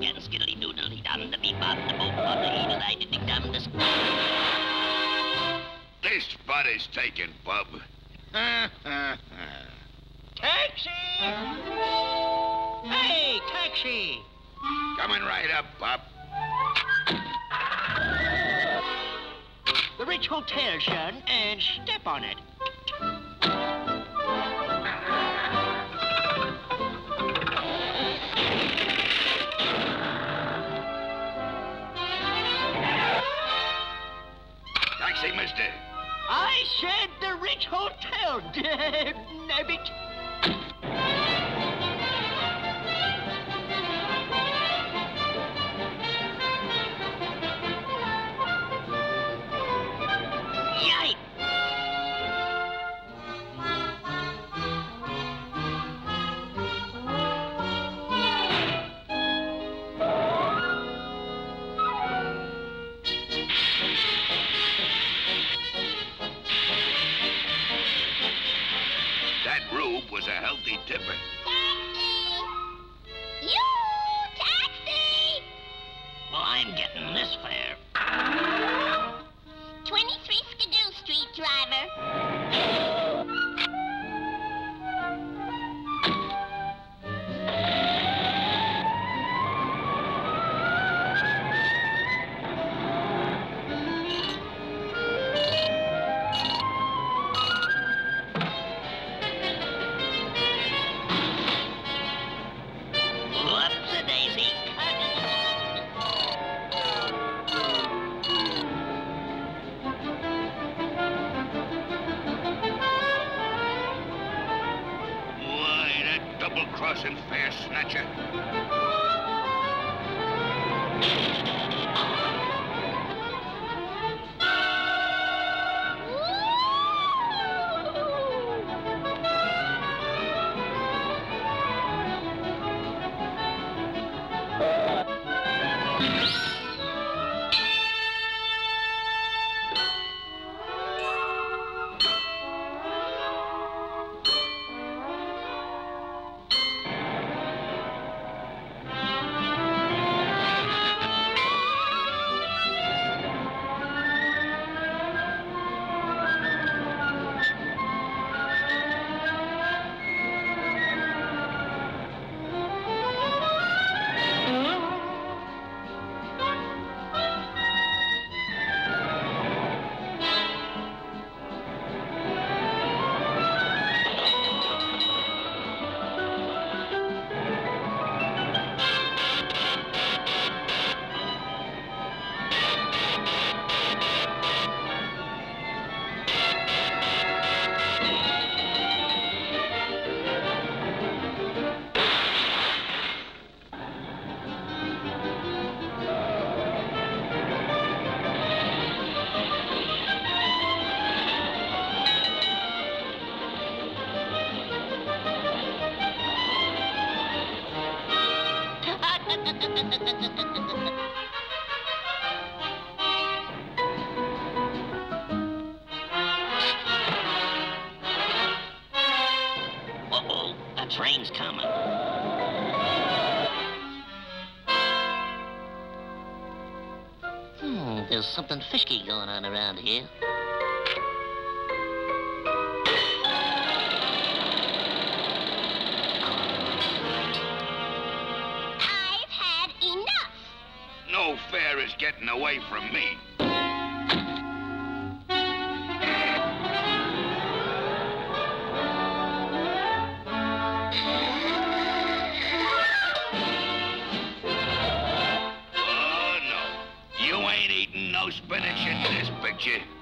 and skiddly doodly dum the beep on the boop on the eagle eye did dum the This spot is taken, bub. Taxi! Hey, taxi! Coming right up, bub. The Rich Hotel, son, and step on it. Taxi, mister. I said the Rich Hotel, nabbit. Yipe! That rube was a healthy tipper. Taxi! You! Taxi! Well, I'm getting this fare. 23 Skidoo Street, driver. Whoops-a-daisy. Why, that double-crossing fare snatcher. Uh-oh, a train's coming. There's something fishy going on around here. I've had enough. No fare is getting away from me. Oh, no. You ain't eating no spinach in this picture.